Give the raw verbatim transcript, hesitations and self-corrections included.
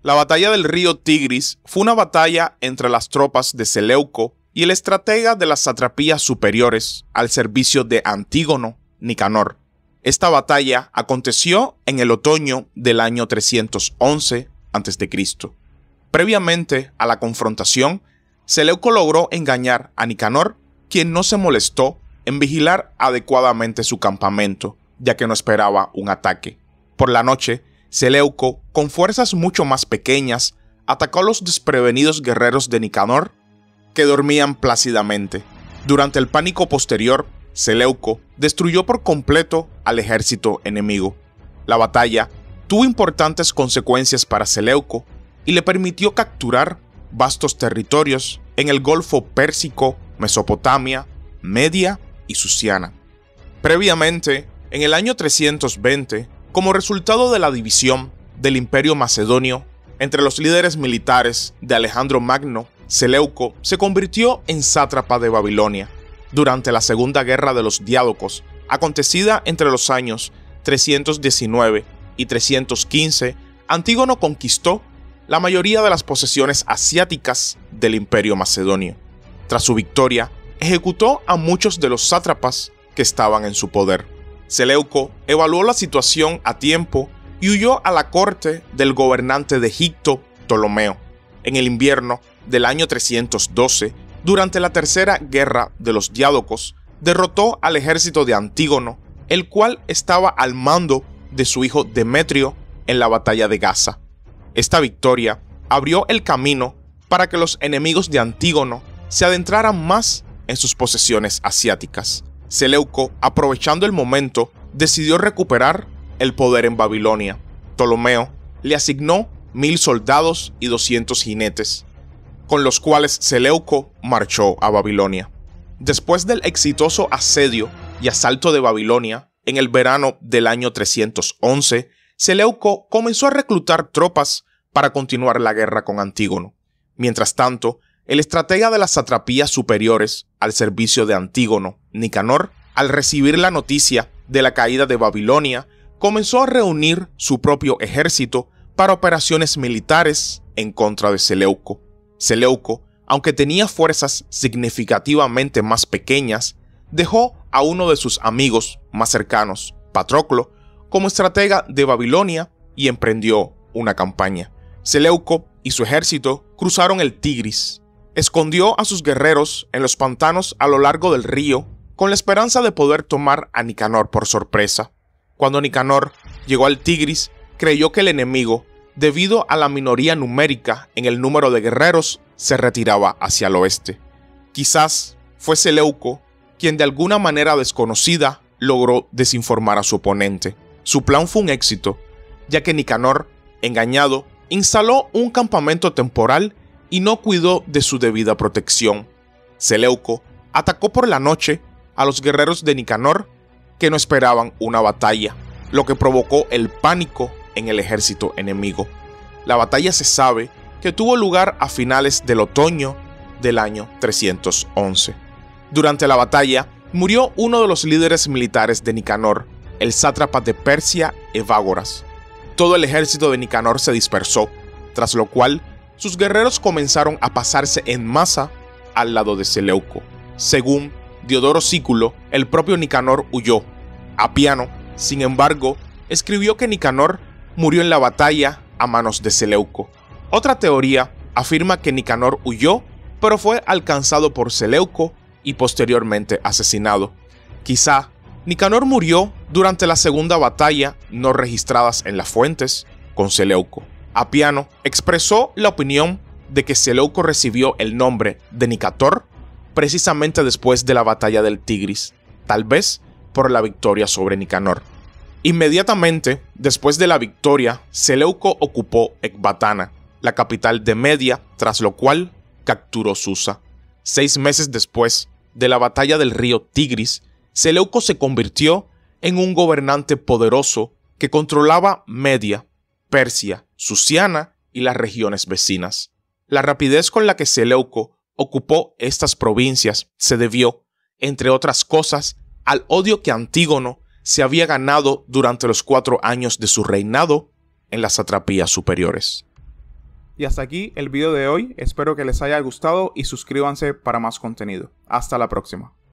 La batalla del río Tigris fue una batalla entre las tropas de Seleuco y el estratega de las satrapías superiores al servicio de Antígono, Nicanor. Esta batalla aconteció en el otoño del año trescientos once antes de Cristo. Previamente a la confrontación, Seleuco logró engañar a Nicanor, quien no se molestó en vigilar adecuadamente su campamento, ya que no esperaba un ataque. Por la noche, Seleuco, con fuerzas mucho más pequeñas, atacó a los desprevenidos guerreros de Nicanor, que dormían plácidamente. Durante el pánico posterior, Seleuco destruyó por completo al ejército enemigo. La batalla tuvo importantes consecuencias para Seleuco y le permitió capturar vastos territorios en el Golfo Pérsico, Mesopotamia, Media y Susiana. Previamente, en el año trescientos veinte, como resultado de la división del Imperio Macedonio entre los líderes militares de Alejandro Magno, Seleuco se convirtió en sátrapa de Babilonia. Durante la Segunda Guerra de los Diádocos, acontecida entre los años trescientos diecinueve y trescientos quince, Antígono conquistó la mayoría de las posesiones asiáticas del Imperio Macedonio. Tras su victoria, ejecutó a muchos de los sátrapas que estaban en su poder. Seleuco evaluó la situación a tiempo y huyó a la corte del gobernante de Egipto, Ptolomeo. En el invierno del año trescientos doce, durante la Tercera Guerra de los Diádocos, derrotó al ejército de Antígono, el cual estaba al mando de su hijo Demetrio en la batalla de Gaza. Esta victoria abrió el camino para que los enemigos de Antígono se adentraran más en sus posesiones asiáticas. Seleuco, aprovechando el momento, decidió recuperar el poder en Babilonia. Ptolomeo le asignó mil soldados y doscientos jinetes, con los cuales Seleuco marchó a Babilonia. Después del exitoso asedio y asalto de Babilonia, en el verano del año trescientos once, Seleuco comenzó a reclutar tropas para continuar la guerra con Antígono. Mientras tanto, el estratega de las satrapías superiores al servicio de Antígono, Nicanor, al recibir la noticia de la caída de Babilonia, comenzó a reunir su propio ejército para operaciones militares en contra de Seleuco. Seleuco, aunque tenía fuerzas significativamente más pequeñas, dejó a uno de sus amigos más cercanos, Patroclo, como estratega de Babilonia y emprendió una campaña. Seleuco y su ejército cruzaron el Tigris. Escondió a sus guerreros en los pantanos a lo largo del río con la esperanza de poder tomar a Nicanor por sorpresa. Cuando Nicanor llegó al Tigris, creyó que el enemigo, debido a la minoría numérica en el número de guerreros, se retiraba hacia el oeste. Quizás fue Seleuco quien de alguna manera desconocida logró desinformar a su oponente. Su plan fue un éxito, ya que Nicanor, engañado, instaló un campamento temporal y no cuidó de su debida protección. Seleuco atacó por la noche a los guerreros de Nicanor que no esperaban una batalla, lo que provocó el pánico en el ejército enemigo. La batalla se sabe que tuvo lugar a finales del otoño del año trescientos once. Durante la batalla murió uno de los líderes militares de Nicanor, el sátrapa de Persia, Evágoras. Todo el ejército de Nicanor se dispersó, tras lo cual sus guerreros comenzaron a pasarse en masa al lado de Seleuco. Según Diodoro Sículo, el propio Nicanor huyó. Apiano, sin embargo, escribió que Nicanor murió en la batalla a manos de Seleuco. Otra teoría afirma que Nicanor huyó, pero fue alcanzado por Seleuco y posteriormente asesinado. Quizá Nicanor murió durante la segunda batalla no registradas en las fuentes con Seleuco. Apiano expresó la opinión de que Seleuco recibió el nombre de Nicator precisamente después de la batalla del Tigris, tal vez por la victoria sobre Nicanor. Inmediatamente después de la victoria, Seleuco ocupó Ecbatana, la capital de Media, tras lo cual capturó Susa. Seis meses después de la batalla del río Tigris, Seleuco se convirtió en un gobernante poderoso que controlaba Media, Persia, Susiana y las regiones vecinas. La rapidez con la que Seleuco ocupó estas provincias se debió, entre otras cosas, al odio que Antígono se había ganado durante los cuatro años de su reinado en las satrapías superiores. Y hasta aquí el video de hoy, espero que les haya gustado y suscríbanse para más contenido. Hasta la próxima.